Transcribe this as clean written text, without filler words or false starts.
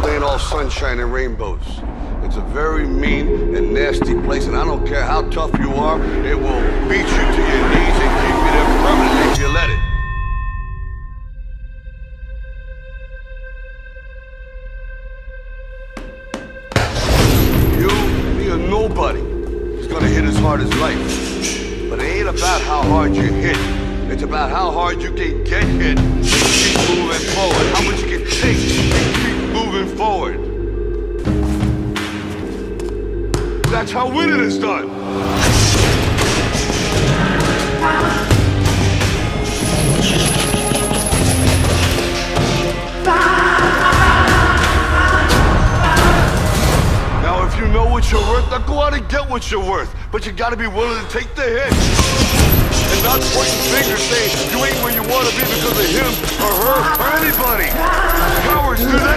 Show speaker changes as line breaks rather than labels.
world ain't all sunshine and rainbows. It's a very mean and nasty place, and I don't care how tough you are, it will beat you to your knees and keep you there permanently if you let it. You, me, or nobody is gonna hit as hard as life. But it ain't about how hard you hit. It's about how hard you can get hit and keep moving forward. How much you can take and keep moving forward. That's how winning is done. Now, if you know what you're worth, now go out and get what you're worth. But you gotta be willing to take the hit. And not pointing fingers saying you ain't where you want to be because of him or her or anybody. Cowards do that.